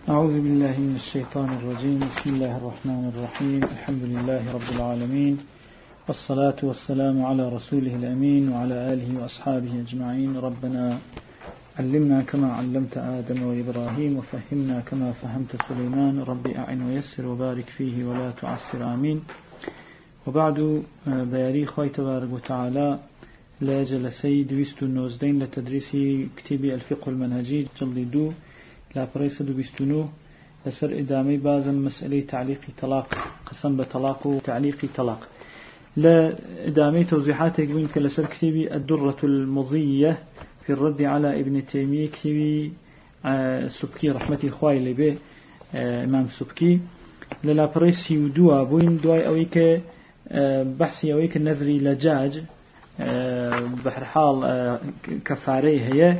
أعوذ بالله من الشيطان الرجيم. بسم الله الرحمن الرحيم. الحمد لله رب العالمين، والصلاة والسلام على رسوله الأمين وعلى آله وأصحابه أجمعين. ربنا علمنا كما علمت آدم وإبراهيم، وفهمنا كما فهمت سليمان. رب أعن ويسر وبارك فيه ولا تعسر، آمين. وبعد، بياري خوي تبارك وتعالى لا جلسي دويست النوزدين لتدريس كتاب الفقه المنهجي جلد 2 لا بريس دويستنو لسر إدامي بازم مسألة تعليق طلاق، قسم بطلاق وتعليق طلاق. لا إدامي توضيحاتك منك لسر كتابي الدرة المضية في الرد على ابن تيمية، كتابي سبكي رحمة خوالي به إمام سبكي. لا بريس يودوا بوين دواي أويك بحثي أويك النذري لجاج بحر حال كفاري هي.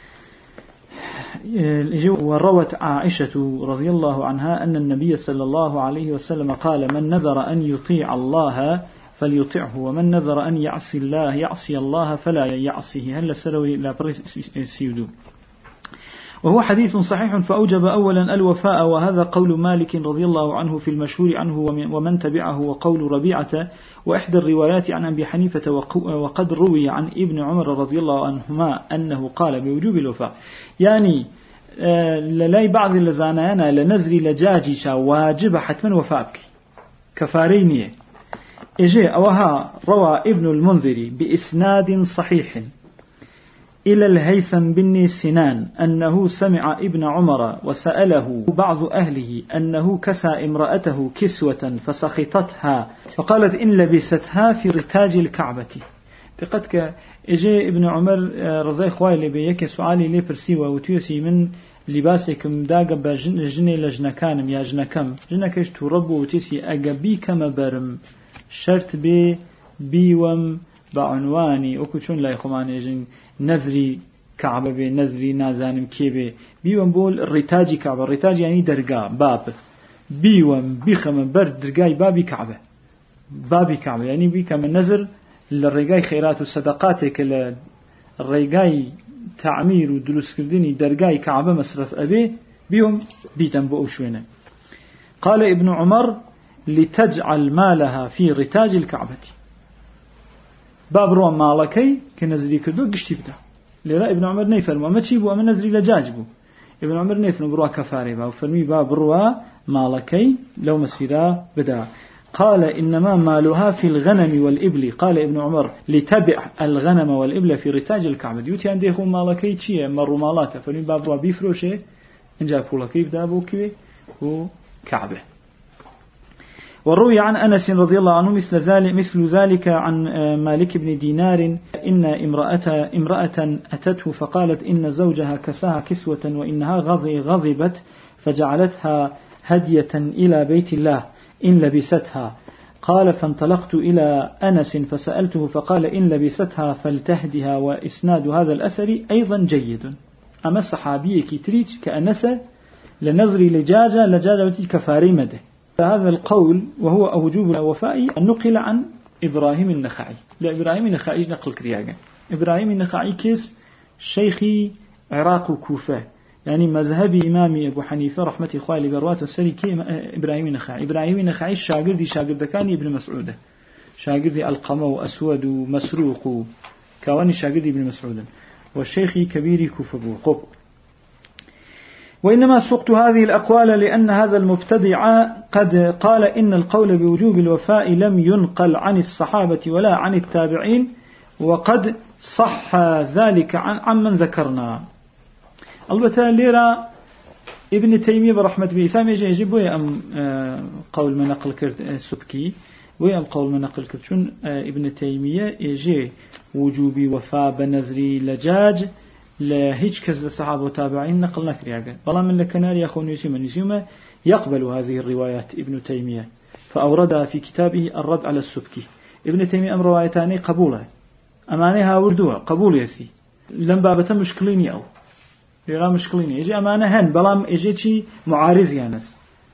وروت عائشة رضي الله عنها أن النبي صلى الله عليه وسلم قال: من نذر أن يطيع الله فليطعه، ومن نذر أن يعصي الله يعصي الله فلا يعصيه. هل سروي لا سيودو. وهو حديث صحيح، فأوجب أولا الوفاء، وهذا قول مالك رضي الله عنه في المشهور عنه ومن تبعه، وقول ربيعة وإحدى الروايات عن أبي حنيفة. وقد روي عن ابن عمر رضي الله عنهما أنه قال بوجوب الوفاء. يعني للاي بعض اللزانانا لنزري لجاجيشا واجب حتما وفاك كفارينية. إجي أوها روى ابن المنذري بإسناد صحيح إلى الهيثم بن سنان أنه سمع ابن عمر وسأله بعض أهله أنه كسى امرأته كسوة فسخطتها، فقالت إن لبستها في رتاج الكعبة. فقدك إجي ابن عمر رضي خوالي بيك سؤالي لي برسيوة وتيسي من لباسكم داق بجني لجنكانم يا جنكم جنكش تربو وتيسي أقبيك مبرم شرط بيوم بعنواني أكوشون لا يخمان يجن نذري كعبة بي نذري نازانم كيبي بيوم بول الرتاجي كعبة. الرتاج يعني درقاء باب، بيوم بيخم برد درقاي بابي كعبة، بابي كعبة يعني بيك من نذر للرقاي خيرات والصدقاتك للرقاي تعمير ودروس كرديني درقاي كعبة مصرف أبي بيوم بيتم بأوشوينه. قال ابن عمر: لتجعل مالها في رتاج الكعبة. باب روان مالكي كنزري كردو قشتي بدا. لذا ابن عمر نيفرمو ما تشيبو أما نزري لجاجبو. ابن عمر نيفرمو بروا كفاري با وفرمي باب روا مالكي لو مسيرا بدا. قال: إنما مالها في الغنم والإبل. قال ابن عمر: لتبع الغنم والإبل في رتاج الكعبة. ديوتي عندي خو مالكي تشيه مرو مالاته، فرمي باب روا بيفروشه انجا بولكي بدا بوكي وكعبة. وروي عن أنس رضي الله عنه مثل ذلك عن مالك بن دينار إن امرأة أتته فقالت إن زوجها كساها كسوة وإنها غضبت فجعلتها هدية إلى بيت الله إن لبستها. قال: فانطلقت إلى أنس فسألته فقال: إن لبستها فلتهدها. وإسناد هذا الأثر أيضا جيد. أما الصحابي كتريج كأنس لنظري لجاجة وتي كفاري مده. هذا القول وهو وجوب الوفاء نقل عن إبراهيم النخعي. لإبراهيم النخعي نقل كرياجة. إبراهيم النخعي كيس شيخي عراق وكوفة، يعني مذهبي إمامي أبو حنيفة رحمة خوالي بروات السري كي إبراهيم النخعي. إبراهيم النخعي شاگردي كان ابن مسعود، شاگردي القمة وأسود ومسروق كواني شاگردي ابن مسعود، والشيخي كبيري كوفة بوقب. وإنما سقت هذه الأقوال لأن هذا المبتدع قد قال إن القول بوجوب الوفاء لم ينقل عن الصحابة ولا عن التابعين، وقد صح ذلك عن من ذكرنا. البته ليرى ابن تيمية برحمة بإسلام يجب ويأم قول من نقل كرت سبكي ويأم قول من نقل كرت شون ابن تيمية يجي وجوب وفاء بنذري لجاج لا هيج كز الصحابة وتابعين نقل نكرياجا. والله من لكنار يأخون يسيما يقبل هذه الروايات ابن تيمية، فأوردها في كتابه الرد على السبكي. ابن تيمية أمر روايتاني قبولها أمانها وردوها قبول يسي لم بابة مشكليني أو يرى مشكليني يجي أمانة هن بلام يجي شيء معارض يانس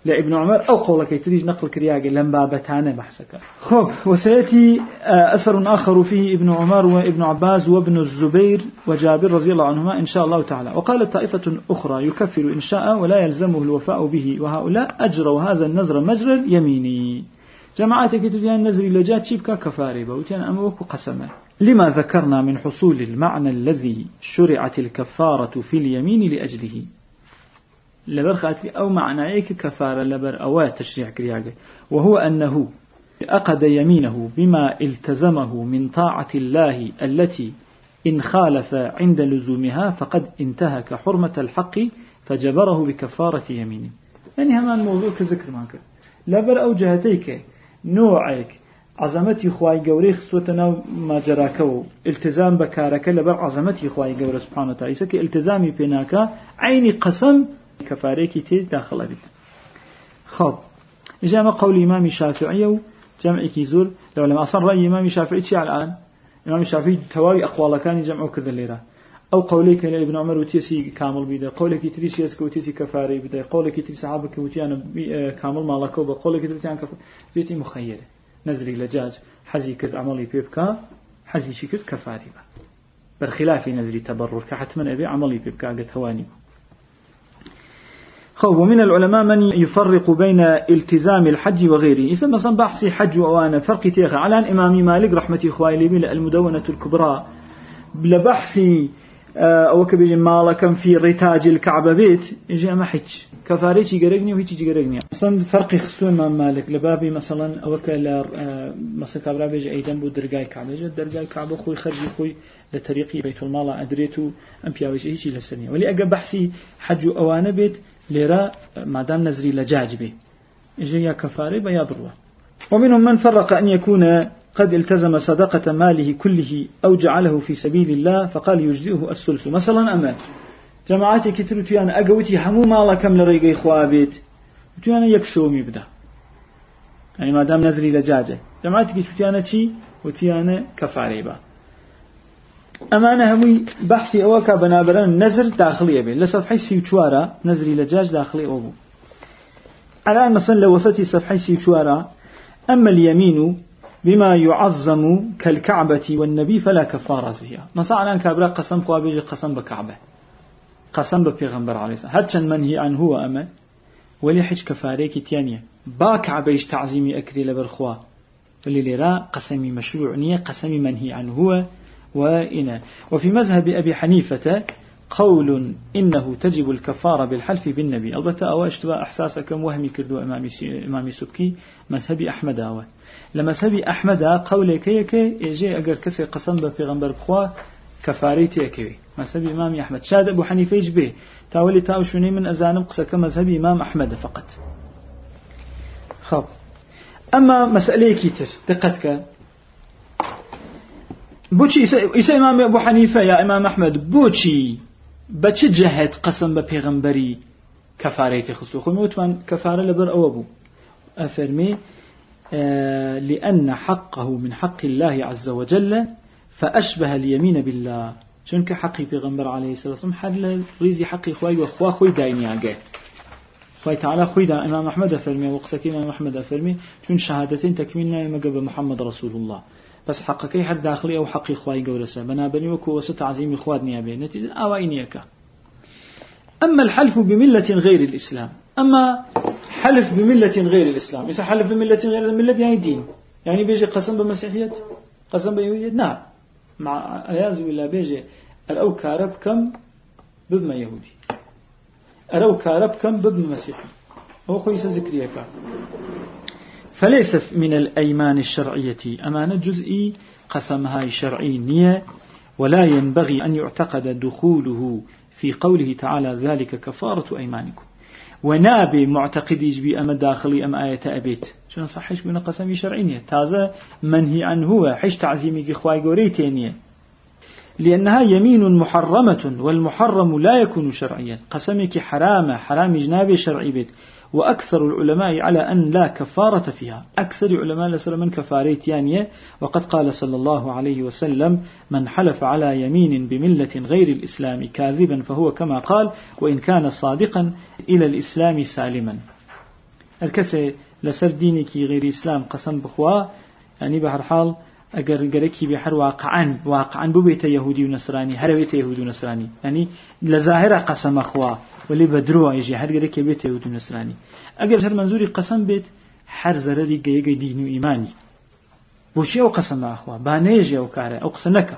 لابن عمر أو قولك يتريج نقل كرياجي لم بابتانه بحثك. خب وسيأتي أثر آخر فيه ابن عمر وابن عباس وابن الزبير وجابر رضي الله عنهما إن شاء الله تعالى. وقالت طائفة أخرى يكفر إن شاء ولا يلزمه الوفاء به، وهؤلاء أجروا هذا النذر مجرى اليميني. جماعتك تدين نذر لجات شبكة كفاربة وتين أموك قسمه. لما ذكرنا من حصول المعنى الذي شرعت الكفارة في اليمين لأجله. لبر خاطري أو معنايك كفارة لبر أو تشريع كرياجة، وهو أنه أقد يمينه بما التزمه من طاعة الله التي إن خالف عند لزومها فقد انتهك حرمة الحق فجبره بكفارة يمينه. يعني همان موضوع كذكر معك لبر أو جهتيك نوعك عظمتي خواي جوري خصوتنا ما جراكو التزام بكارك لبر عظمتي خواي جوري سبحانه وتعالى سك التزامي بيناك عيني قسم كفاريكي تي داخل بيت. خب جاء قول إمام الشافعي وجمع كيزور لو لما أصلا رأي إمام الشافعي شيء الآن إمام الشافعي تواوي أقوال كان يجمعوا كذا الليرة أو قولك لابن عمر وتيسي كامل بيده، قولك تريس يسك وتيسي كفاري بيده، قولك تريس صحابك وتيانا كامل مالكو، قولك تريس كفاري جيتي مخيلة نزري لجاج حزي كذ عملي بيبكا حزي شكذ كفاري برخلاف نزري تبرر كحتمن أبي عملي بيبكا قد هواني. ومن العلماء من يفرق بين التزام الحج وغيره. إذا مثلا بحثي حج وأنا فرق تيخ على الإمام مالك رحمة إخوائي لي المدونة الكبرى لبحثي أو كبير مالكم في رتاج الكعبة بيت يجي أما حج كفاريش يجرجني وهيك يجرجني. مثلا فرق خصو الإمام مالك لبابي مثلا أو كلا مثلا كبرى بيجي أيضا بدرجاي كعبة جد درجاي كعبة خوي خرجي خوي لطريقي بيت المال أدريتو أم بياويش هيك للسنة. ولي أجا بحثي حج وأنا بيت لرا ما دام نزري لجاج به يجي يا كفاري بيا بروه. ومنهم من فرق أن يكون قد التزم صدقة ماله كله أو جعله في سبيل الله فقال يجزئه الثلث. مثلا أما جماعتي كترت أنا أقوتي حمو مالا كم لريقي خوابيت أنا يكسومي بدا يعني ما دام نزري لجاجة جماعتي كترت أنا شي وتيانا كفاري با. أمانة همي بحثي أوكا بنابران نزر داخلية به لصفحي سيوشوارا نزري لجاج داخلي أبو. الآن مثلا لو وسطي صفحي سيوشوارا أما اليمين بما يعظم كالكعبة والنبي فلا كفارة فيها. مثلا الآن كابرا قسم قوابيجي قسم بكعبة قسم ببيغمبر عليه السلام هرچن منهي عن هو أما ولي حج كفاريكي تانية با كعبيش تعظيمي أكري لبرخوا ولي لرا قسمي مشروع نية قسمي منهي عن هو وإنا. وفي مذهب أبي حنيفة قول إنه تجب الكفارة بالحلف بالنبي. البته أو اشتباه أحساسكم وهمي كردو إمامي سبكي مذهبي أحمد أول لمذهبي أحمد قولك يجي أجر كسر قسم ببيغمبر بخوا كفاريتي أكوي مذهبي إمامي أحمد. شاد أبو حنيفة يجبه تاولي تاوشوني من أزانم قصة كمذهبي إمام أحمد فقط. خب أما مسألة كتير دقتك بوشي إسا إمام أبو حنيفة يا إمام أحمد بوشي بچ جهت قسم ببيغمبري كفاريتي خصو خموتوان كفارة لبر أو أبو أفرمي لأن حقه من حق الله عز وجل فأشبه اليمين بالله. شنك حقي بيغمبر عليه الصلاة والسلام حل ريزي حقي خواي وخوا خوي دايني أجا خوي تعالى خوي دا إمام أحمد أفرمي وقسكين إمام أحمد أفرمي شون شهادتين تكملنا مقبل محمد رسول الله بس حقكي حد داخلي أو حقي خواي جورسه بنابني وكو وسط عظيم إخوات نيابين نتيجة أوائنيك. أما الحلف بملة غير الإسلام أما حلف بملة غير الإسلام إذا حلف بملة غير الملة يعني دين يعني بيجي قسم بمسيحية قسم بيهودية نعم مع أياذ بالله بيجي الأو كارب كم بما يهودي الأو كارب كم بما مسيحي هو خويس ذكريك. فليس من الأيمان الشرعية أمانة جزئي قسمها شرعي نية ولا ينبغي أن يعتقد دخوله في قوله تعالى ذلك كفارة أيمانكم ونابي معتقد يجبي أما داخلي أما آية أبيت شنو صحيش من قسم شرعي نية تازة منهي عنه هو حش تعزيمك إخواي قوريتينية لأنها يمين محرمة والمحرم لا يكون شرعيا. قسمك حرام جنابي شرعي بيت. وأكثر العلماء على أن لا كفارة فيها أكثر علماء لسر من كفاريت يانية. وقد قال صلى الله عليه وسلم من حلف على يمين بملة غير الإسلام كاذبا فهو كما قال وإن كان صادقا إلى الإسلام سالما. الكسي لسر دينك غير إسلام قسم بخوا يعني بهر حال أجر جركي بحر واقعا ببيت يهودي ونصراني هر بيت يهودي ونصراني يعني لظاهرة قسم أخوا ولي بدروا يجي هر جركي بيت يهودي ونصراني أجر هر منظوري قسم بيت هر زرري جاي دين وإيماني وشي أو قسم أخوا بانيجي أو كاره أو قسنك.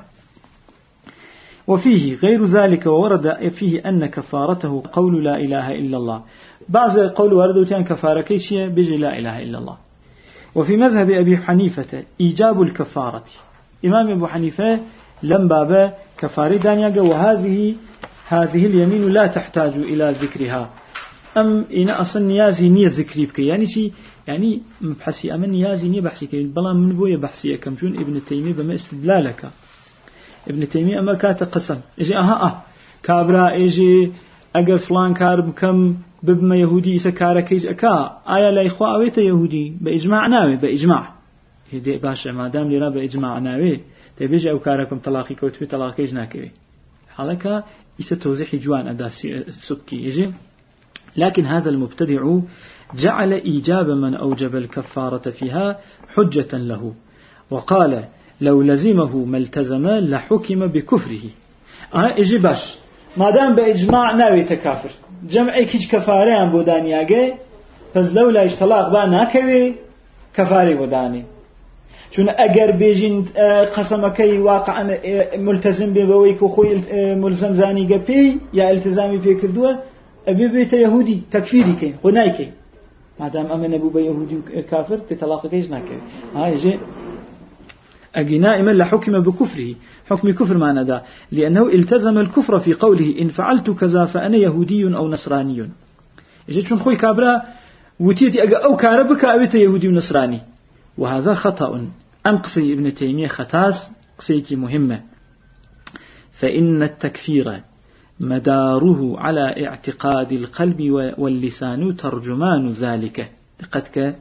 وفيه غير ذلك وورد فيه أن كفارته قول لا إله إلا الله بعض قول وردوتان كفارة كيشية بيجي لا إله إلا الله. وفي مذهب أبي حنيفة إيجاب الكفارة إمام أبو حنيفة لم بابا كفارة دانيا وهذه اليمين لا تحتاج إلى ذكرها أم إن أصلا نيازي نية ذكري بك يعني شي يعني بحسي أمن نيازي نية بحسي كي بلا من بويا بحسي كم جون ابن تيمية بما استدلالك ابن تيمية أما كات قسم إجي كابرا إجي أجر فلان كارب كم ببما يهودي إسا كارا كيز أكا آية لا إخوة أويت يهودي بإجماع ناوي بإجماع هدي باشا ما دام لنا بإجماع ناوي تبيجي أو كاركم طلاقي كوتبي طلاقي جناكي حالك إسا توزيح جوان أدا سكي يجي. لكن هذا المبتدع جعل إيجاب من أوجب الكفارة فيها حجة له وقال لو لزمه ما التزم لحكم بكفره. إجي باش ما دام بإجماع ناوي تكافر جمعي كيش كفاريان بودانياغي فز لولا اشتلاق با ناكوي كفاري بوداني چون اگر بيجين قسمكي واقعا ملتزم ببويك وخوي ملزم زاني قبي يا التزامي في كردوه ابي بيت يهودي تكفيري كين ونايكي ما دام امن ابو يهودي كافر تطلاق كيش ناكوي يجي أجي نائما لحكم بكفره حكم كفر معنى ذا لأنه التزم الكفر في قوله إن فعلت كذا فأنا يهودي أو نصراني. يجي شون خوي كابرا وتيتي أو كاربك أبيت يهودي ونصراني وهذا خطأ. أم قصي ابن تيمية خطاس قصيك مهمة فإن التكفير مداره على اعتقاد القلب واللسان ترجمان ذلك. قد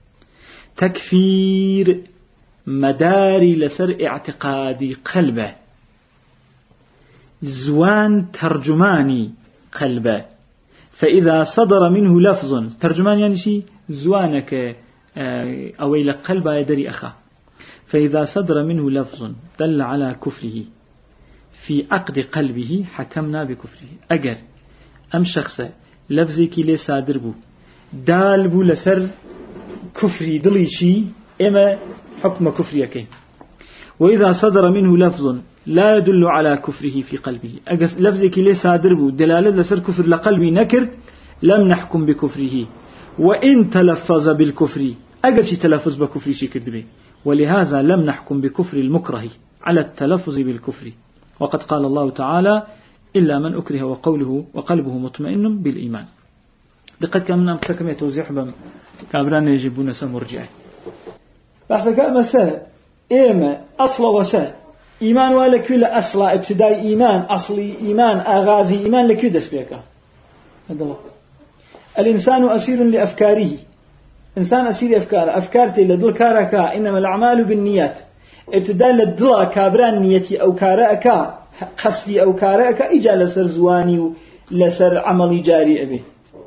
تكفير مداري لسر اعتقادي قلبه زوان ترجماني قلبه فإذا صدر منه لفظ ترجمان يعني شيء زوانك أويل قلبه يدري أخا فإذا صدر منه لفظ دل على كفره في عقد قلبه حكمنا بكفره. أجر أم شخص لفظي كي لي صادر بو دال بو لسر كفري دلي شيء إما حكم كفريك. وإذا صدر منه لفظ لا يدل على كفره في قلبه لفظك ليه صادر بو دلالة لسر كفر لقلبي نكر لم نحكم بكفره وإن تلفظ بالكفر أجل شي تلفظ بكفر شي كذبه ولهذا لم نحكم بكفر المكره على التلفظ بالكفر. وقد قال الله تعالى إلا من أكره وقلبه مطمئن بالإيمان. لقد كان من أمسكم يتوزيح كابران يجبون سمرجعه بحثك مساء إيما أصل وساء إيمان ولك ولا أصل ابتداء إيمان أصلي إيمان آغازي إيمان لك يدس بيك. الإنسان أسير لأفكاره إنسان أسير أفكارتي لدل كاركا إنما الأعمال بالنيات ابتداء لدل كابران نيتي أو كاركا قصدي أو كاركا إجا لسر زواني لسر عملي جاري أبي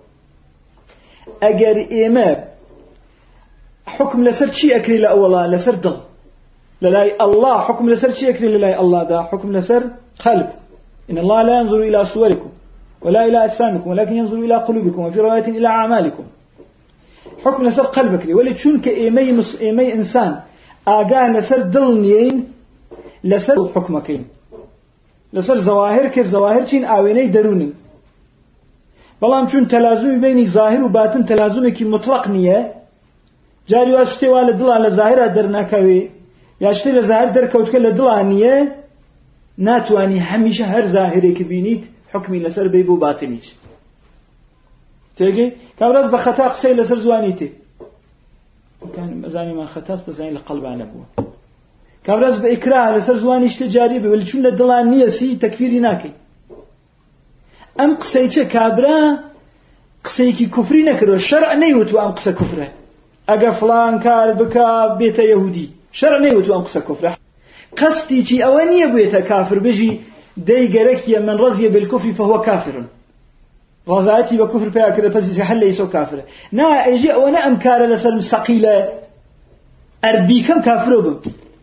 أجر إيمان حكم لسر شيء أكري لأولا لسر دل للاي الله حكم لسر شيء أكري للاي الله ده حكم لسر قلب إن الله لا ينظر إلى صوركم ولا إلى أجسامكم ولكن ينظر إلى قلوبكم وفي رواية إلى أعمالكم. حكم لسر قلبك لي ولي تشونك إيمي إنسان آقاه لسر دلنيين لسر حكمكين لسر ظواهرك الظواهرين آويني درونين بلام چون تلازم بين ظاهر وباطن تلازمك مطلق نية جاري واشتي والد دل على ظاهرة درناكوي ياشتي لظاهر دركوتك لدلانية ناتواني هميشه هر ظاهرك بينيت حكمي لسر بيبو باطنيت تيجي كابراز بخطا قصي لسر زوانيتي كان مزاني ما خطاس بزاني لقلب عن أبوه كابراز بإكراه لسر زوانيشت جاري بي ولي چون لدلانية سي تكفيري ناكي أم قصيك كابرا قصيكي كفري نكرو الشرع نيوتو أم قصة كفره أجا فلان كار بكا بيت يهودي شرع نيوتو أم قصة كفره قصتي أواني بيت كافر بيجي دي جركيا من رضي بالكفر فهو كافر رضايتي بكفر بها كده بس حل يسو كافر نا اجي وانا امكار لسلم ثقيله اربي كم كافر بم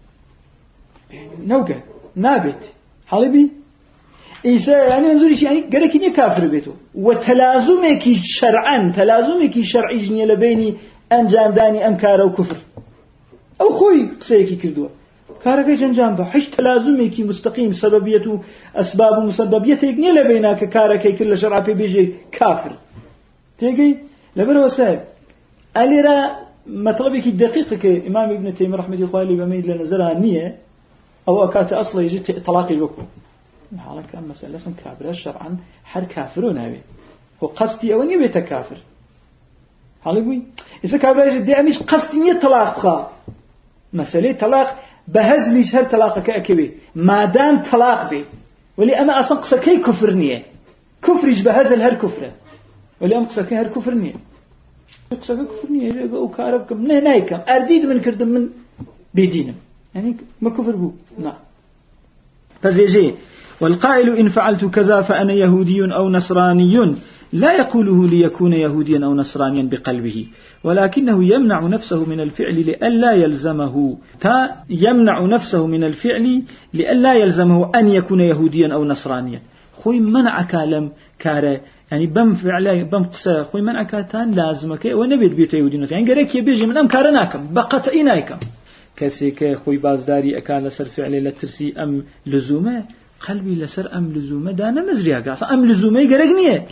نوجه نابت حلبي إيسا يعني منظوري يعني قرأكني كافر بيته وتلازمك شرعا تلازمك شرعي جنيا لبيني أنجام داني أمكار أو كفر أو خوي قصيكي كردوا كارك جنجام به حش تلازمك مستقيم سببيته أسباب مسببيته جنيا لبينك كارك كل شرع في بيجي كافر تيجي لبرو سهل أليرا مطلبك الدقيق كإمام ابن تيمية رحمة الله عليه بميد لنزلها النية أو أكات أصلا يجي طلاق الوكم حالا كان مسألة سن كافر شرعا حر كافرون هذي هو قصدي أو نبي تكافر حالا بوي إذا كافر يجي دي أميش قصدي طلاق خا مسألة طلاق بهزليش هر طلاق كأكبي ما دام طلاق بي ولي أما أصلا قصة كي كفر نية كفرش بهزل هر كفره ولي أما قصة كي هر كفر نية قصة كي كفر نية وكاربكم نايكم أرديد من كردم من بيدينم يعني ما كفر بو نعم فزيجي والقائل إن فعلت كذا فأنا يهودي أو نصراني لا يقوله ليكون يهوديا أو نصرانيا بقلبه ولكنه يمنع نفسه من الفعل لئلا يلزمه يمنع نفسه من الفعل لئلا يلزمه أن يكون يهوديا أو نصرانيا خوي منع كلام كاره يعني بم فعل بم قصة خوي منع كاتان لازمك ونبيت بيت يهودي يعني قريك يبيجي من أم كارناكم بقطعيناكم كسيك خوي بازداري أكان لسر فعل لترسي أم لزومه قلبي لسر أم لزومه دانا مزريا أصلا أم لزومه يقرقنيه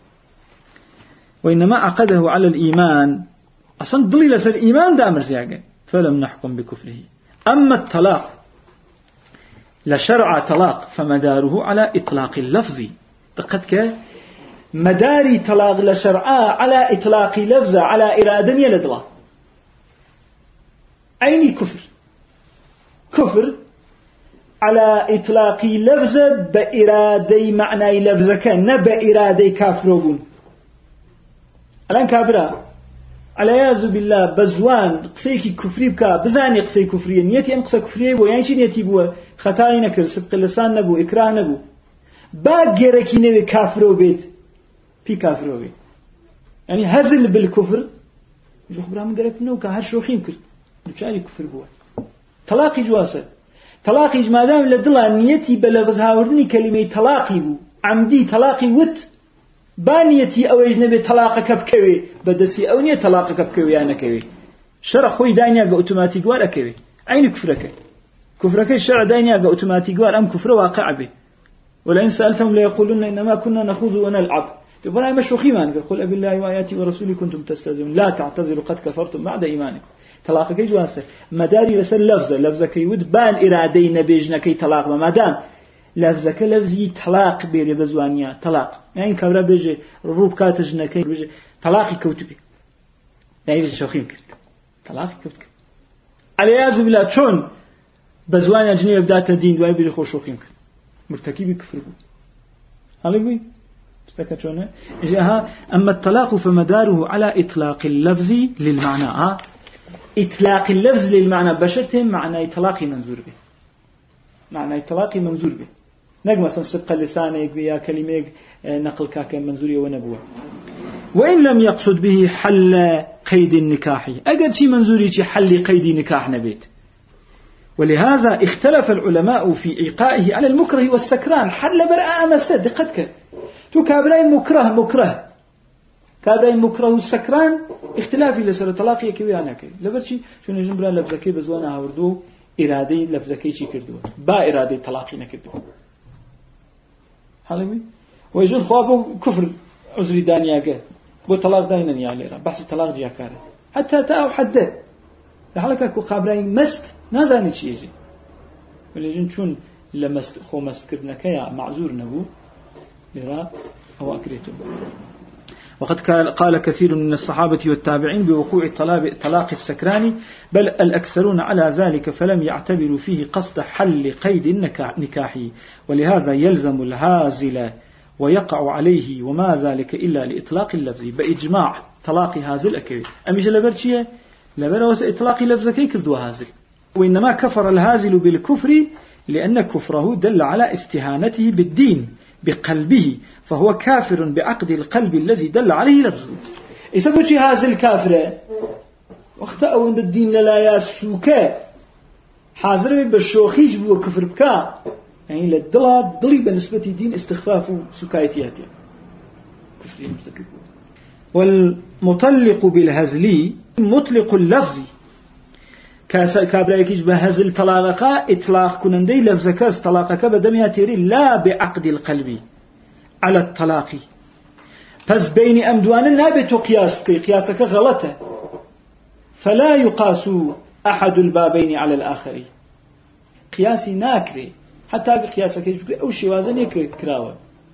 وإنما عقده على الإيمان أصلا ضلي لسر إيمان دا مرزيا فلم نحكم بكفره أما الطلاق لشرع طلاق فمداره على إطلاق اللفظ دقتك مداري طلاق لشرع على إطلاق لفظ على إرادة يلد الله عيني كفر على إطلاق لفظ بإرادة معنى لفظ كان بإرادة كافرون الآن كافرة على يعوذ بالله بزوان قصيكي كفري بكا بزاني قصي كفرية نيتي أن قصي كفرية بو يعني شي نيتي بو خطاي نكر سبق اللسان نبو إكراه نبو باقركي نبي كافرو بيت في كافرو بيت يعني هزل بالكفر يجو خبرها من قالك نوكا هر شوخيم كرت بشاري كفر بوا طلاقي جواسه طلاقي ما دام لدلا نيتي بلفظ هاوردني كلمة طلاقي بو عمدي طلاقي وت بانيتي او اجنبي طلاقك بكوي بدسي او نيه طلاقك بكوي انا كوي شرع خوي دانيا اوتوماتيك ولا كوي عين كفرك الشرع دانيا اوتوماتيك ولا ام كفر واقع به ولئن سالتهم ليقولون انما كنا نخوض ونلعب يبقى ما شوخي ما نقول قل بالله واياته ورسوله كنتم تستهزئون لا تعتذروا قد كفرتم بعد ايمانكم طلاقك جواسه مداري لسل لفظك يود بان ارادي نبيجنا كي طلاق ما دام لفظك لفظي طلاق بيري بزوانيا طلاق يعني كبرى بيجي روب كاتجنا كي بيجي طلاقي كوتبي يعني شوخيم كرت طلاقي كوتك على يعوذ بالله شلون بزوانيا جنيه بدات الدين دواي بيجي خوش شوخيم كرت مرتكبي كفر بو هلبي استكت شلون جاء اما الطلاق فمداره على اطلاق اللفظ للمعنى اطلاق اللفظ للمعنى بشرته معنى اطلاقي منظور به معنى اطلاقي منظور به نجم مثلا سبق لسانك بيا كلمة نقل كاك منظوري ونبوة وإن لم يقصد به حل قيد النكاح أجد شي منظوري شي حل قيد نكاح نبيت ولهذا اختلف العلماء في إيقائه على المكره والسكران حل برأة مسد دقتك تو كابراي مكره كابراي مكره والسكران اختلافي لسر طلاقي كويانا كي لبرشي شو نجمبرا لفظكي بزوانا هوردو إرادي لفظكي شي كردو با إرادي طلاقي نكردو حالمي ويجون خوابو كفر عذري دانياقه بو طلاق داينا يعني بحث طلاق جياكاره حتى تاو حده لحالك اكو خابرين مست نازاني شي يجي وليجون شون لمست خو مست كردنكيا معذور نبو لرا هو أكريته وقد قال كثير من الصحابة والتابعين بوقوع طلاق السكران بل الأكثرون على ذلك فلم يعتبروا فيه قصد حل قيد النكاح ولهذا يلزم الهازل ويقع عليه وما ذلك إلا لإطلاق اللفظ بإجماع طلاق هازل أكوي أميش لبرشية لبروس إطلاق لفظ كي كردوا هازل وإنما كفر الهازل بالكفر لأن كفره دل على استهانته بالدين بقلبه فهو كافر بعقد القلب الذي دل عليه لفظه. يسبب شيء هذا الكافر وقت أو الدين لا يسوك حاضر بالشوخيج وكفر بكا يعني للدلات ضلي بالنسبة دين استخفاف سكايتياته كفر مرتكب. والمطلق بالهزلي مطلق اللفظ كابلايكيش بهزل طلاقة إطلاق كنندي لفظكاس طلاقك بدمها تيري لا بعقد القلب على الطلاق. فز بين أمدوان نابت قياسك غلطة فلا يقاس أحد البابين على الآخر. قياسي ناكري حتى قياسك يجب أو شيء وازن يكراوه.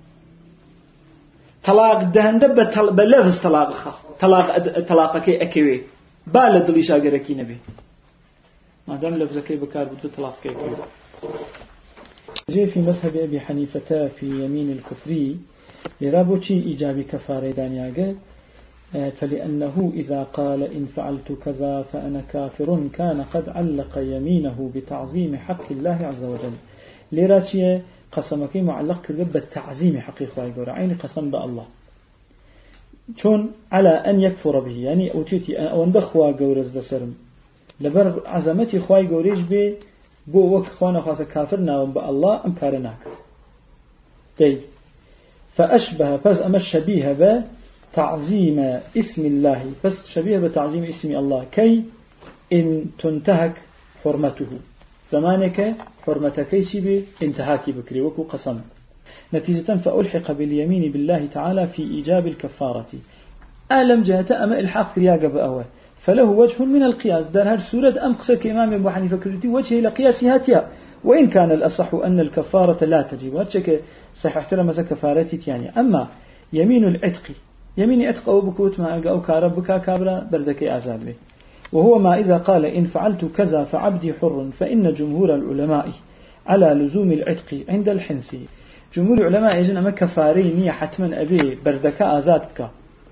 طلاق دهنده بلفظ طلاقك أكوي بالد لي شاقركي نبي ما دام لفظك بكار بدو طلاقك أكوي. جاء في مذهب أبي حنيفة في يمين الكفري لرابوشي إيجابي كفارة دانياغا فلأنه إذا قال إن فعلت كذا فأنا كافر كان قد علق يمينه بتعظيم حق الله عز وجل. لراتيه قسمك معلق كرب بالتعظيم حقيقة يقول عين قسم بالله شون على أن يكفر به يعني أوتيتي أو أندخوا جورز دسرم لبر عزمتي خواي جوريج به بو وقت خوانا خاصة كافرنا بالله أم كارناك طيب فأشبه فز أما الشبيه بتعظيم اسم الله فز شبيه بتعظيم اسم الله كي إن تنتهك حرمته زمانك حرمتك يسيب انتهاكي بكري وكو قسم نتيجة فألحق باليمين بالله تعالى في إيجاب الكفارة ألم جهة أما إلحاق فرياق بأوه فله وجه من القياس دار هذه سورة أم قصة إمام أبو حنيفة كرتي وجه لقياسها تيا وإن كان الأصح أن الكفارة لا تجب وجهك صحيح احترم كفارتي يعني. أما يمين العتق يمين عتق أو بكوت ما أو كاربك كابرا بردك عذاب به وهو ما إذا قال إن فعلت كذا فعبدي حر فإن جمهور العلماء على لزوم العتق عند الحنسي. جمهور العلماء يجن أما كفاريني حتما أبي بردك عذابك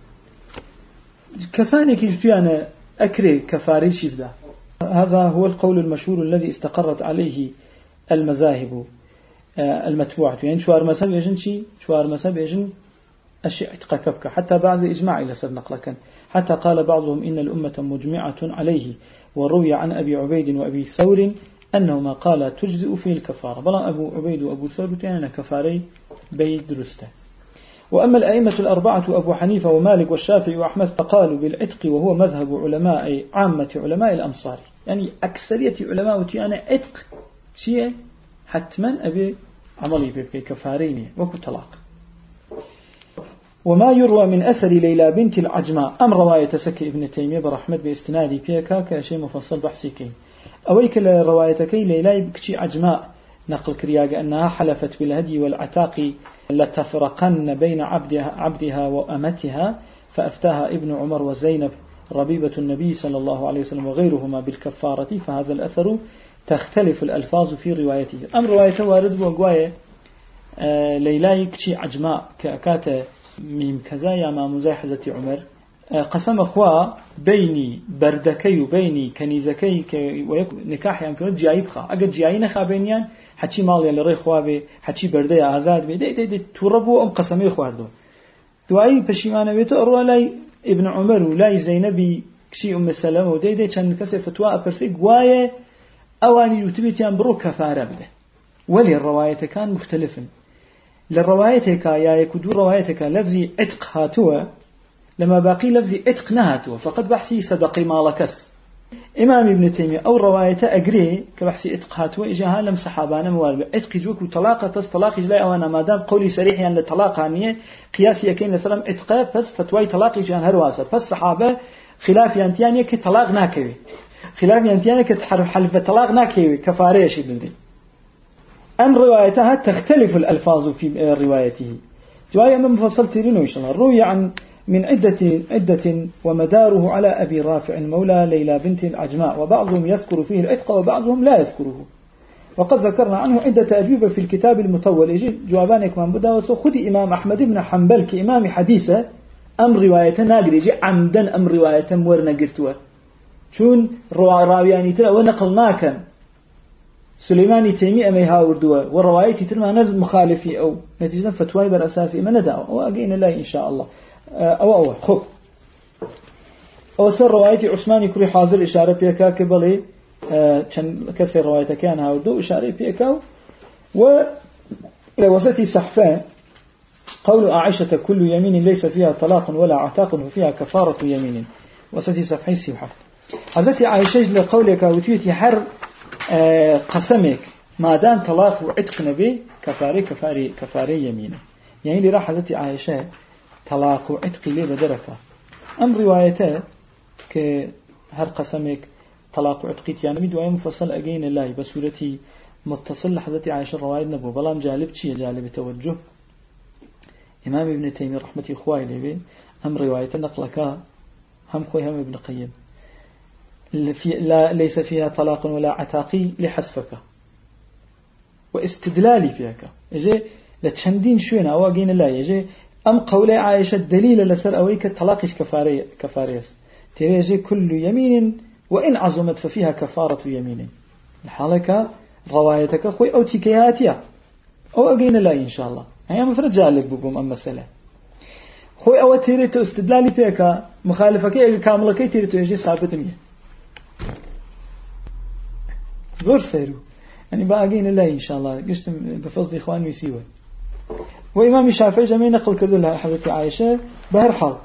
كساني كيفتي أنا أكري كفاري شفدا. هذا هو القول المشهور الذي استقرت عليه المذاهب المتبوعة يعني شوار مذهب يجن شي شوار مذهب يجن أشياء عتق حتى بعض إجماع إلى سر نقلك حتى قال بعضهم إن الأمة مجمعة عليه وروي عن أبي عبيد وأبي ثور أنهما قال تجزئ فيه الكفارة بلا أبو عبيد وأبو ثور يعني كفاري بيد درسته. وأما الأئمة الأربعة أبو حنيفة ومالك والشافعي وأحمد فقالوا بالعتق وهو مذهب علماء عامة علماء الأمصار يعني أكثرية علماء تيانا عتق شيء حتما أبي عملي بكي كفارين وكو طلاق. وما يروى من أثر ليلى بنت العجماء أم رواية سكي ابن تيمية برحمة باستنادي بيكا كشيء مفصل بحثي كي أويك روايتكي ليلى بكشي عجماء نقل كرياغ أنها حلفت بالهدي والعتاق لتفرقن بين عبدها وأمتها فأفتاها ابن عمر وزينب ربيبة النبي صلى الله عليه وسلم وغيرهما بالكفارة. فهذا الأثر تختلف الألفاظ في روايته. أم روايته وارد وقواية ليلى كشي عجماء كأكات ميم كذا يا ما مزاحزة عمر قسم أخوة بيني بردكي وبيني كنيزكي نكاح يمكن جاي بخا أجد جاي نخا بينيان حتى مالي اللي ري خوابه حتى بردية آزاد بي دي توربو أم قسمي خواردو دعائي بشيمانة بيتو أروى لاي ابن عمر ولاي زينبي كشي أم السلام ودي كان كسر فتوى أبرسي قواية أواني يتبتيان برو كفارة بده. ولي الرواية كان مختلفا للروايتك يا يكدو روايتك لفظي عتق هاتوا لما باقي لفظي عتق نهاتوا فقد بحثي صدقي مالكس. إمام ابن تيمية أو روايته أجري كبحثي عتق هاتوا إجاها لم صحابانا موارد عتق جوك وطلاقة بس طلاق جلاء وأنا ما دام قولي صريح يعني للطلاق عنية قياسي يكين لسلام عتق بس فتوى طلاق جان هرواسة بس صحابة خلاف ينتياني كطلاق ناكوي خلاف ينتياني كحلف طلاق ناكوي كفارة شيء بندي. أم روايتها تختلف الألفاظ في روايته رواية من مفصل تيرين ويشنا روي عن من عدة ومداره على أبي رافع مولى ليلى بنت العجماء وبعضهم يذكر فيه العتق وبعضهم لا يذكره. وقد ذكرنا عنه عدة أجوبة في الكتاب المطول يجي جوابانك من بدا وخذ إمام أحمد بن حنبل كإمام حديثة أم رواية ناقر يجي عمدا أم رواية مورنا قرتوا شون راوياني تلا ونقلناك سليماني تيمي أمي هاوردوا والروايتي ترمى نزل مخالفي أو نتيجة فتواي بالأساسي ما ندعو أو أقين الله إن شاء الله أو خب أو سر روايتي عثماني كري حاضر إشارة بيكا كبلي كسر روايته كان هاوردوا إشارة بيكا ولوسطي صحفان قول عائشة كل يمين ليس فيها طلاق ولا عتاق وفيها كفارة يمين وسطي صفحي سيوحفت حضرتي عائشة لقولك وتيتي حر قسمك ما دام طلاق وعتق نبي كفاري يمينه يعني اللي راح حضرتي عائشة طلاق وعتق ليه بدركه أم روايته كهر قسمك طلاق وعتقيت يعني مدوى مفصل أجين الله بسورتي متصل لحضرتي عائشة رواية نبو بلام جالب شيء جالب توجه إمام ابن تيمية رحمة إخوائي لبي هم رواية نقلك هم خوي هم ابن قيم لا ليس فيها طلاق ولا عتاقي لحسفك واستدلالي فيك يجي لتشندين شوين أواجين الله يجي أم قولي عائشة دليل لسر أويك الطلاقش كفاريس ترى يجي كل يمين وإن عزمت ففيها كفارة يمين الحالك روايتك خوي أو تكياتيا أو أجين الله إن شاء الله هي مفرد جالب بكم أما مسألة خوي أو تريتو استدلالي فيك مخالفك كاملة كي تريتو يجي ثابت مية زور سيرو يعني باقين الله إن شاء الله قشتم بفضل إخوان ويسيوه وإمام الشافعي جميع نقل كردو لها حضرتي عائشة بهر حال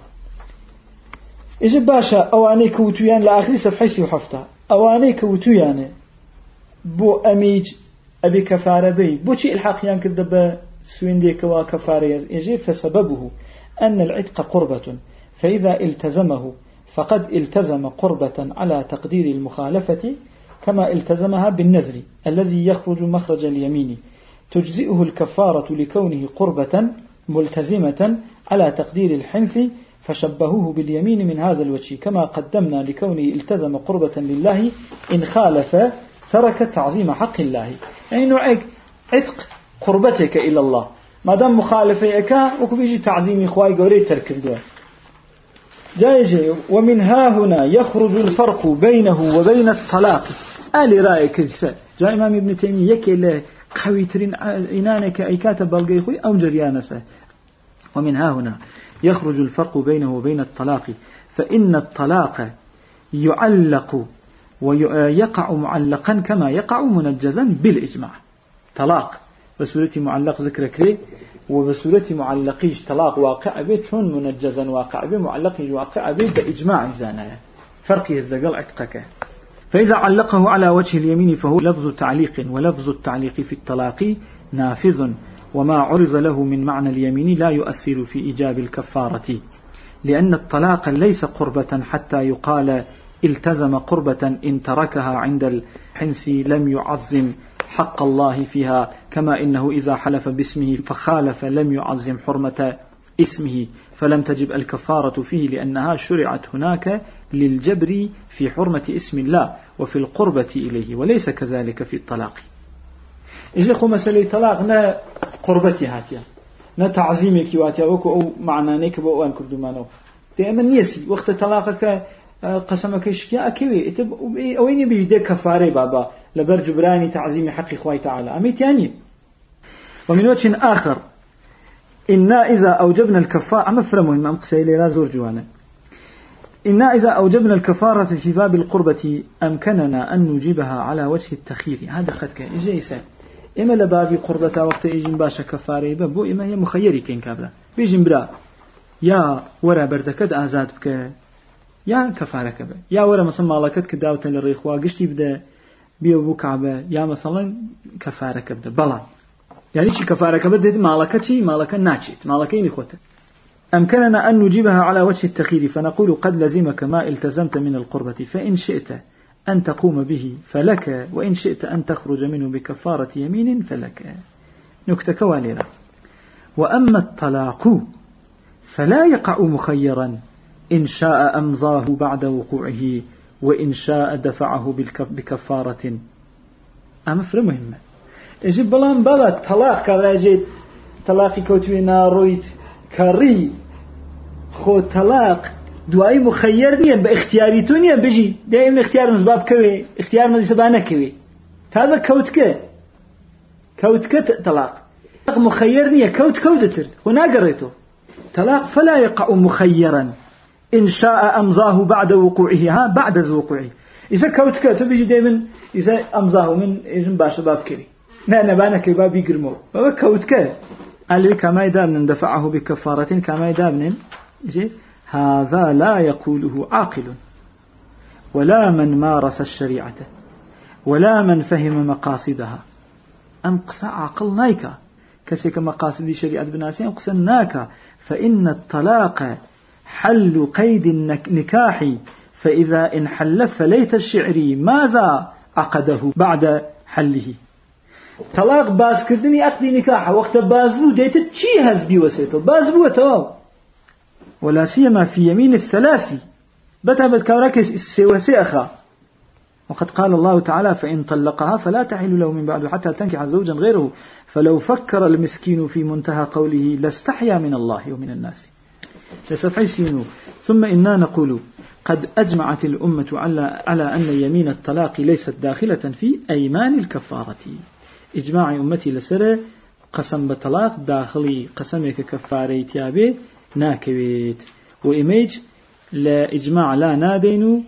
إجب باشا أواني كوتويان لآخر صفحيسي وحفتا أواني كوتويان بو أميج أبي كفارة بي بو شيء الحقيان كذب سوين ديك وكفارة يجي فسببه أن العتق قربة فإذا التزمه فقد التزم قربة على تقدير المخالفة كما التزمها بالنذر الذي يخرج مخرج اليمين تجزئه الكفارة لكونه قربة ملتزمة على تقدير الحنث فشبهوه باليمين من هذا الوجه كما قدمنا لكونه التزم قربة لله إن خالف ترك تعظيم حق الله يعني نوعك عتق قربتك إلى الله ما دام مخالفيك وكبيجي تعظيم إخوائي قوري ترك الدواء جاي ومن ها هنا يخرج الفرق بينه وبين الطلاق آل رأيك جاء إمام ابن تيمية يكي له قويترين إنانك أي كاتب بلغي خوي أو جريانسه ومن ها هنا يخرج الفرق بينه وبين الطلاق فإن الطلاق يعلق ويقع معلقا كما يقع منجزا بالإجماع طلاق بسورة معلق ذكرك ليه وبسورة معلقيش طلاق واقع به شون منجزا واقع به معلقيش واقع به بإجماع زانايا فرق يزدقل عتقك فإذا علقه على وجه اليمين فهو لفظ تعليق ولفظ التعليق في الطلاق نافذ وما عرض له من معنى اليمين لا يؤثر في إيجاب الكفارة لأن الطلاق ليس قربة حتى يقال التزم قربة إن تركها عند الحنس لم يعظم حق الله فيها كما إنه إذا حلف باسمه فخالف لم يعظم حرمة اسمه فلم تجب الكفارة فيه لأنها شرعت هناك للجبر في حرمة اسم الله وفي القربة إليه وليس كذلك في الطلاق إذا خو مسألة طلاق نا قربتي هاتيا نا تعظيمك واتيا وكو أو معنانيك بأوان كردمانو دائما يسي وقت طلاقك قسمك شكيا أكوي أوين بيدي كفاري بابا لبر جبراني تعظيم حق إخوائي تعالى أميت يعني ومن وجه آخر إنا إذا أوجبنا الكفارة أما فرموا إمام قسيلي لا زور جوانا إنا إذا أوجبنا الكفارة في باب القربة أمكننا أن نجيبها على وجه التخيير هذا خدك إجيسا إما لباب قربة وقت إجن باشا كفاري بابو إما هي مخيري كين كابلا بيجن برا يا ورا بردكد آزاد بك يا كفارة كبا يا ورا مثلا مالكت كداوة للريخ واقشتي بدا بيو كعبة يا مثلا كفارة كبدا بلا يعني شي كفارة كبدا مالكتي مالك ناتشت مالكين خوته أمكننا أن نجيبها على وجه التخيير فنقول قد لزمك ما التزمت من القربة فإن شئت أن تقوم به فلك وإن شئت أن تخرج منه بكفارة يمين فلك نكتة كواليرة وأما الطلاق فلا يقع مخيرا إن شاء أمضاه بعد وقوعه وإن شاء دفعه بكفارة أمفر مهمة يجب بلان بلا طلاق كراجيت طلاقي كوتوي نارويت كري خو طلاق دواي مخير نيا باختياري تونيا بيجي دائما اختيار مزباب كوي اختيار مزبانه كوي هذا كوتك طلاق مخيرني كودتر هنا قريته طلاق فلا يقع مخيرا إن شاء أمضاه بعد وقوعه بعد وقوعه إذا كوتك تبيجي دائما إذا أمضاه من إجن باش باب كري لا نبانك باب يقرمو بابا كوتك قال كما يدابن دفعه بكفارة كما يدابن هذا لا يقوله عاقل ولا من مارس الشريعة ولا من فهم مقاصدها أم قصى عقل نايكا كسيك مقاصد شريعة بناسي أم قصى ناكا فإن الطلاق حل قيد النكاح فإذا انحل فليت الشعري ماذا عقده بعد حله طلاق باز كردني أقدي نكاح وقت بازبو ديتت شي هزبي وسيطه بازبو تواو ولا سيما في يمين الثلاثي بتابت كوراكس السواسي أخا وقد قال الله تعالى فإن طلقها فلا تحل له من بعد حتى تنكح زوجا غيره فلو فكر المسكين في منتهى قوله لاستحيا من الله ومن الناس لسفحسينه ثم إنا نقول قد أجمعت الأمة على أن يمين الطلاق ليست داخلة في أيمان الكفارة إجماع أمتي لسره قسم بطلاق داخلي قسمك كفاري تيابي ناكويت وإميج لا إجماع لا نادين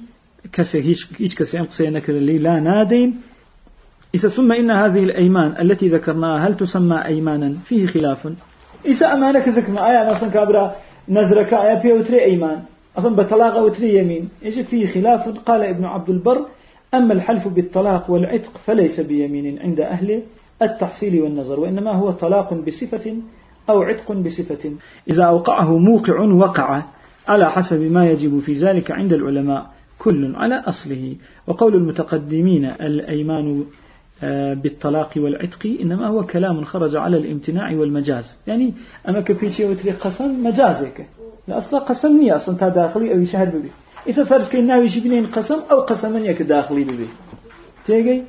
هيج كسي أمقسي نكر لي لا نادين إذا ثم إن هذه الأيمان التي ذكرناها هل تسمى أيمانا فيه خلاف إذا أمانك ذكرنا آية أصلا كابرا نزرك آية بيوتري أيمان أصلا بطلاق وتري يمين يجد فيه خلاف قال ابن عبد البر أما الحلف بالطلاق والعتق فليس بيمين عند أهل التحصيل والنظر وإنما هو طلاق بصفة أو عتق بصفة إذا أوقعه موقع وقع على حسب ما يجب في ذلك عند العلماء كل على أصله وقول المتقدمين الأيمان بالطلاق والعتق إنما هو كلام خرج على الامتناع والمجاز يعني أما كبيتي وتري قسم مجازك لا أصلا قسمني أصلا تا داخلي أو يشهر ببي إذا فرض كنا يجبنين قسم أو قسمن يك داخلي ببي تيجي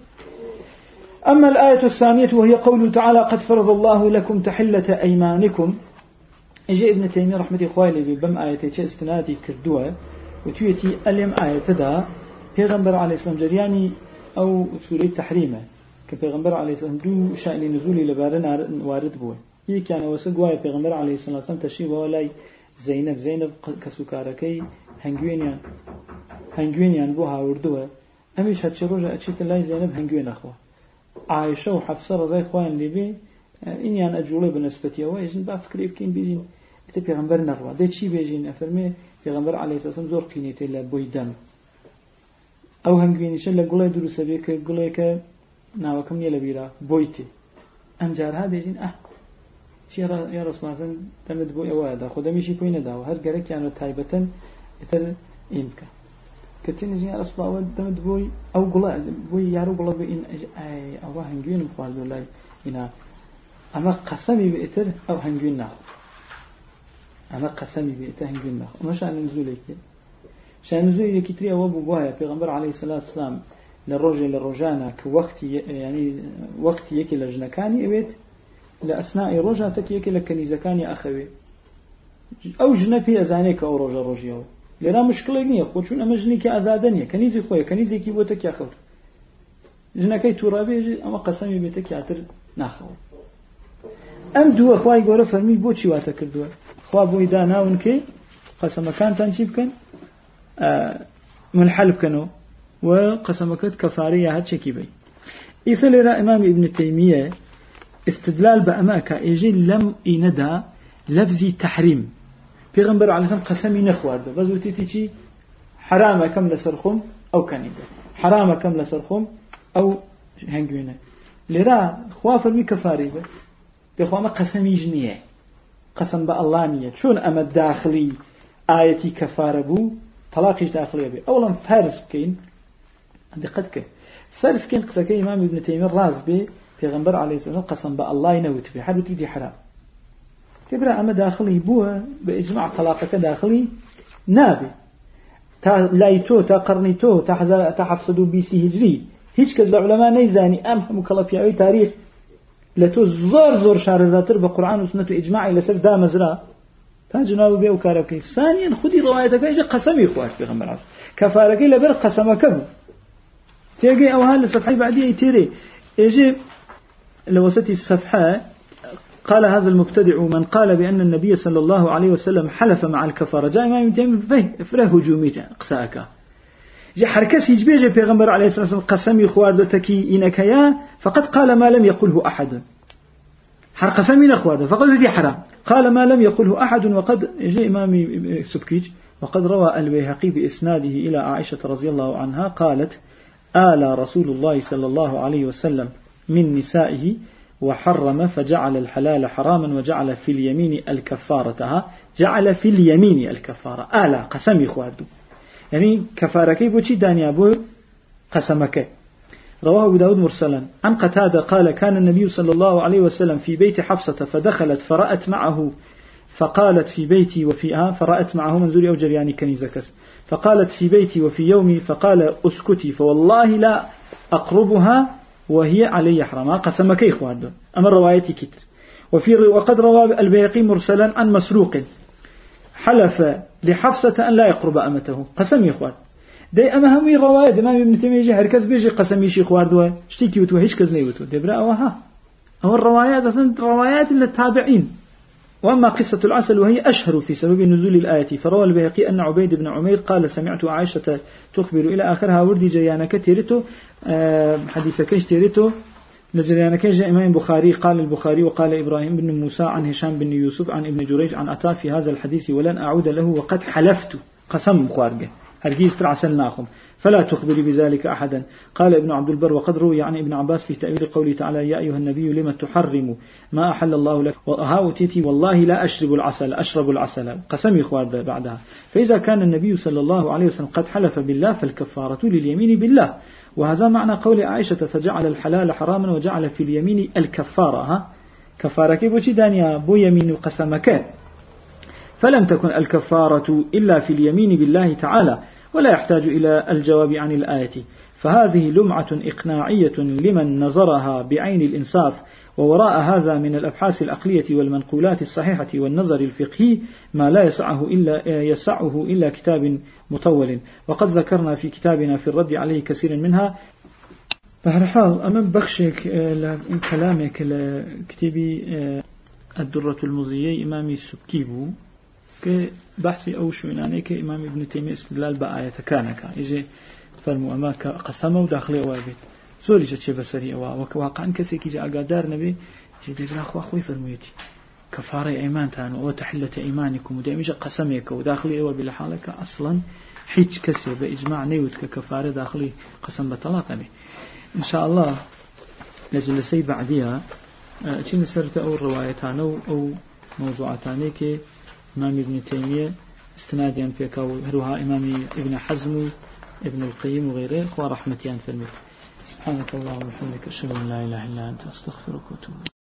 أما الآية الثانية وهي قوله تعالى قد فرض الله لكم تحلة أيمانكم إجا ابن تيمية رحمة إخوائي بم آية استنادي كردوة وتيتي ألم آية تدا پیغمبر عليه السلام جرياني أو سورة تحريمه كبيغمبر عليه السلام دو شأن نزولي لبارن وارد بوه هيك يعني وسقوا پیغمبر عليه السلام تشريف ولاي زينب كسوكاركي هنجوينيان بوها وردوه أميش هاتش روجا أتشيت لاي زينب هنجوين أخوه عائشة وحفصة رضي إخوان لبي إنيان أجولي بنسبتي وإيجن بافكري بكين بيجين إتا پیغمبر نغوا دي چي بيجين أفرمي پیغمبر عليه السلام زور قينيتي لبوي دم أو هنجوينيش لقولي دروسة بيك قولي ك ناوكم يلبيرا بويتي أمجار هذا يجين يا رسول الله تمد بوي أوادا خدميشي بوي نداو هر قرك يعني تايبة إتر إنك كتير يا رسول الله تمد بوي أو قلا بوي يارو قلا بوي إن أي أو هنجوين بخواز ولا إنا أما قسمي بإتر أو هنجوين ناخ أما قسمي بإتر هنجوين ناخ وما شأن نزولك شأن نزولك كتير أو بوها پیغمبر عليه الصلاة والسلام للرجانا كوقت يعني وقت يكي لجنكاني أبيت لأثناء رجا تكيك لكنيزكاني أخوي أو جنبي أزانيك أو رجا رجيو لرا مشكلة نية خوشون أما جنيك أزادنية كنيزي خويا كنيزي كي بوتك يا خوت جنكي ترابي أما قسمي بيتك يعتر ناخو أم دو أخواي قولة فرمي بوشي واتكر دو أخوا بوي داناون كي قسم كان تنشيب كان منحلب كانوا وقسمكت كفارية هاتشكي بي إيسا لرا إمام ابن تيمية استدلال بأماك إيجي لم إندى لفظي تحريم پیغمبر عليه السلام قسمي نخوارده بزو تيتي حرام كم لسرخم أو كنيزة حرام كم لسرخم أو هنجوينة لرا خوافر مي كفاري به بخوا ما قسمي جنيه قسم بالله نية شون أما الداخلي آيتي كفارة بو طلاقش داخلية بي أولا فرز كين عندي قد كه فرز كين قسكي إمام ابن تيمية راز بي پیغمبر عليه السلام قسم بالله نوت بي حد تيجي حرام كبرى أما داخلي بوها بإجماع طلاقك داخلي نابي تا لايتو تا قرنيتو تا حفصدو بيسي هجري هيش كذا العلماء نيزاني أم مكلف يعوي تاريخ لتو زور شارزاتر بقرآن وسنة إجماعي لسر دا مزرا تا جناب بيو كاربكي ثانيا خدي روايتك إيجا قسمي إخوات پیغمبر عليه كفاركي لبر قسمك بو تيجي أو هالصفحة بعديه تيري يجي لوسط الصفحة قال هذا المبتدع من قال بأن النبي صلى الله عليه وسلم حلف مع الكفارة جاء إمام ابن تيمية فره هجومي قساك جاء حركة يجبيج پیغمبر عليه الصلاة والسلام قسمي خوارد تكي إنك يا فقد قال ما لم يقله أحد قسمي نخوارد فقد ذي حرام قال ما لم يقله أحد وقد جاء إمام سبكيج وقد روى البيهقي بإسناده إلى عائشة رضي الله عنها قالت آل رسول الله صلى الله عليه وسلم من نسائه وحرم فجعل الحلال حراما وجعل في اليمين الكفارة جعل في اليمين الكفارة آلا قسمي خواردو يعني كفاركي بوشي دانيا بو قسمك رواه أبو داود مرسلا عن قتادة قال كان النبي صلى الله عليه وسلم في بيت حفصة فدخلت فرأت معه فقالت في بيتي وفيها فرأت معه منزوري أو جرياني كنيزكس فقالت في بيتي وفي يومي فقال أسكتي فوالله لا أقربها وهي علي حرام قسمك إخوان أما الرواية كتر وقد روى البيهقي مرسلا عن مسروق حلف لحفصة أن لا يقرب أمته قسم إخوان دي أما همي الرواية إمام ابن تيمية يجي هركز بيجي قسم يشي إخوان دوا اشتكي وتوهيش كزني وتو دبرا أوها أو الروايات أصلا روايات للتابعين وأما قصة العسل وهي أشهر في سبب نزول الآية فروى البيهقي أن عبيد بن عمير قال سمعت عائشة تخبر إلى آخرها وردي جيانك تيرتو حديث كيش تيرتو لجريانك جاء إمام بخاري قال البخاري وقال إبراهيم بن موسى عن هشام بن يوسف عن ابن جريج عن أتى في هذا الحديث ولن أعود له وقد حلفت قسم خارجه هرجيز ترعسلناكم فلا تخبري بذلك أحدا قال ابن عبد البر وقد روي عن ابن عباس في تأويل قوله تعالى يا أيها النبي لما تحرم ما أحل الله لك وهاوتيتي والله لا أشرب العسل قسمي خوارد بعدها فإذا كان النبي صلى الله عليه وسلم قد حلف بالله فالكفارة لليمين بالله وهذا معنى قول عائشة فجعل الحلال حراما وجعل في اليمين الكفارة كفارة كيف دانيا بو يمين قسمك فلم تكن الكفارة إلا في اليمين بالله تعالى ولا يحتاج إلى الجواب عن الآية فهذه لمعة إقناعية لمن نظرها بعين الإنصاف ووراء هذا من الأبحاث العقلية والمنقولات الصحيحة والنظر الفقهي ما لا يسعه إلا كتاب مطول وقد ذكرنا في كتابنا في الرد عليه كثيرا منها بهرحال أمام بخشك كلامك لكتابي الدرة المضية إمامي السبكيبو كبحثي أو شويناني كإمام ابن تيمية استدلال بآية كانك إجي فرمو أماك قسمه وداخلي أوابي زوري جتشي بسري أوا وواقعا كسي كي جاء قادار نبي جي دي أخوة أخوي فرمويتي كفارة إيمان تانو وتحلة إيمانكم ودائما جاء قسميك وداخلي أوابي لحالك أصلا حيج كسي بإجماع نيوت ككفارة داخلي قسم بطلاق به إن شاء الله لجلسي بعدها أتي نسرت أو الروايتان أو موضوعتان كي إمام ابن تيمية استناديا فيك وهروها إمام ابن حزم ابن القيم وغيره ورحمتيان في الميت سبحانك اللهم وبحمدك أشهد أن لا إله إلا أنت أستغفرك وأتوب